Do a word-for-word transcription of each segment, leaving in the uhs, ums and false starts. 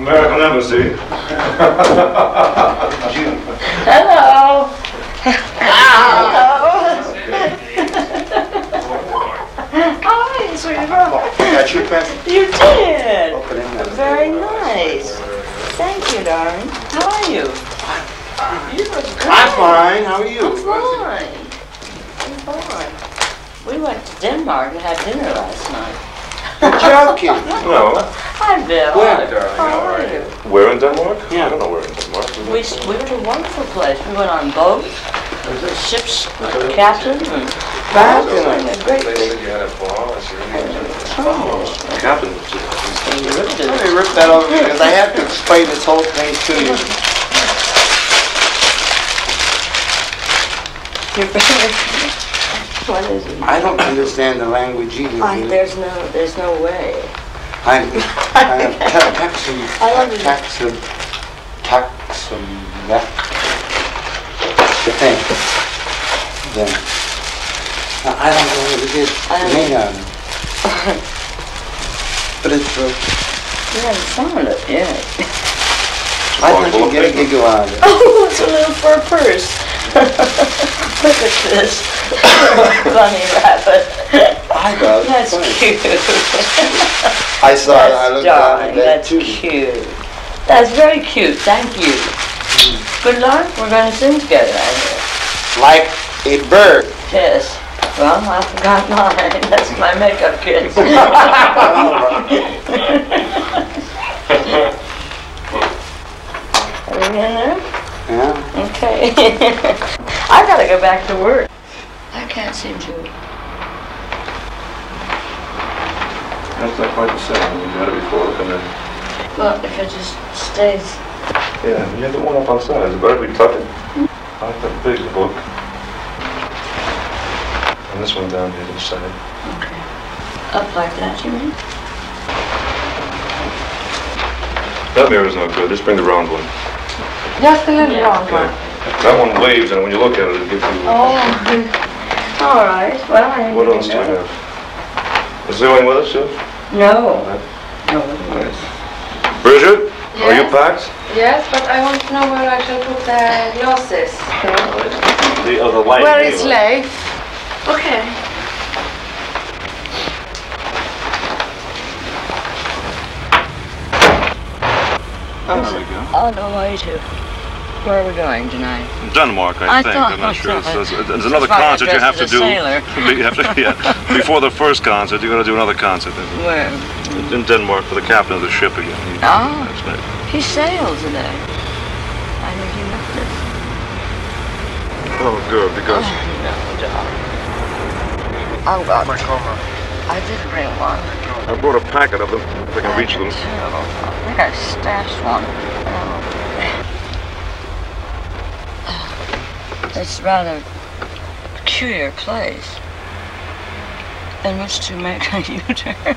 American Embassy. Hello. Hello. Hi, sweetheart. Got your present? You did. Open it up. Very nice. Thank you, darling. How are you? You look good. I'm fine. How are you? I'm fine. I'm fine. We went to Denmark and had dinner last night. You're joking. No. Hi, Bill. Where, darling? How are you? Where in Denmark? Yeah. I don't know where in Denmark. We, we went to a wonderful place. We went on boats, ships, captains, and Fabulous. a great They you had a ball. oh, Captain. you ripped it. Let me rip that over because I have to explain this whole thing to you. What is it? I don't understand the language either. I, there's no, there's no way. I'm, I'm taxum, I love it. taxum, taxum, the thing. Then, I don't know what it is. I It may not. But it's true. You haven't found it yet. I think you get a giggle out of it. Oh, it's a little fur purse. Look at this. Bunny rabbit. I got it. That's Funny. cute. I saw That's it. I looked darling. at it. That's too. cute. That's very cute. Thank you. Good luck. We're going to sing together, I hear. Like a bird. Yes. Well, I forgot mine. That's my makeup kit. Everything in there? Yeah. Okay. I gotta go back to work. I can't seem to. That's not quite the same. You had it before, and then. Well, if it just stays. Yeah, you have the one up outside. It's better be tucking. I like that big book. And this one down here to the side. Okay. Up like that, you mean? That mirror's not good. Just bring the round one. Just a little Yeah. wrong one. That one waves, and when you look at it, it gives you. Oh. All right. Well, I What else do we have? Is there anyone with us, Sue? No. No. Nice. Bridget, are you Yes. packed? Yes, but I want to know where I shall put the glasses. The other light. Where is Leif? Okay. There we go. On the way to. Where are we going tonight? Denmark, I, I think. thought- I'm not I sure. thought- There's, there's, there's another That's why I concert you have dressed to as a do. sailor. You have to- yeah. Before the first concert, you got to do another concert Where? in Denmark for the captain of the ship again. He, Oh. That's right. He sailed today. I think he left it. Oh, good, because Oh, no, darling. I've got. I did bring one. I brought a packet of them, if I can reach them. Terrible. I think I stashed one. Oh. It's a rather peculiar place in which to make a U-turn.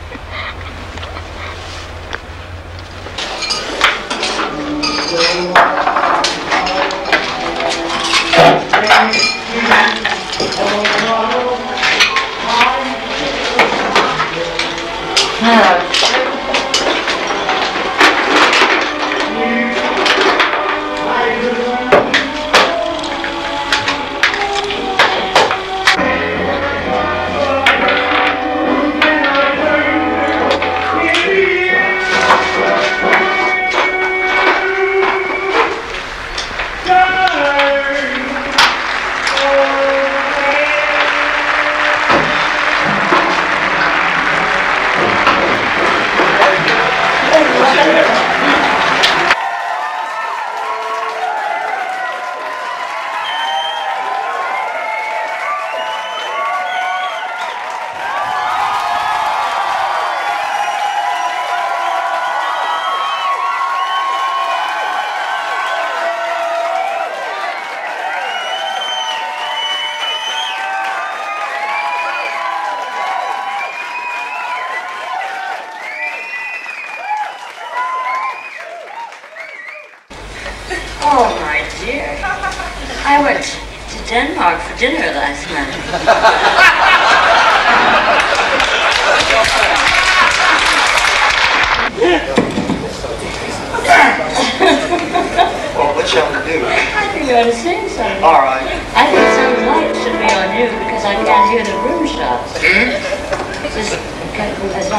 Oh, my dear. I went to Denmark for dinner last night.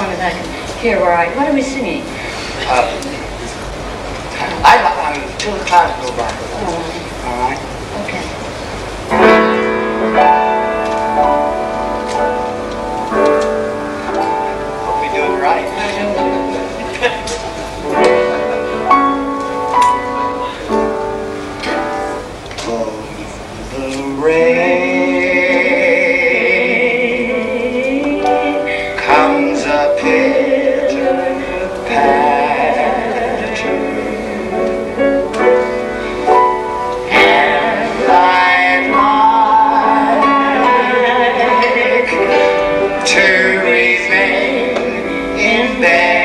long as I can hear where I... What are we singing? Uh, I, I'm till the clouds go by. Oh. All right? Okay. Hope we do it right. Oh, the rain comes up pitter patter, and I'd like to remain in bed.